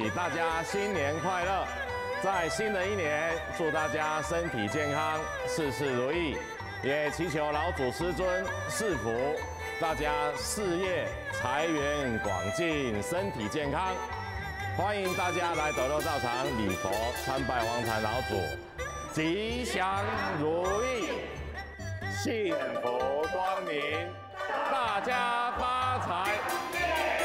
你大家新年快乐！在新的一年，祝大家身体健康，事事如意，也祈求老祖师尊赐福，大家事业财源广进，身体健康。欢迎大家来斗六道场礼佛参拜王禅老祖，吉祥如意，幸福光明，大家发财。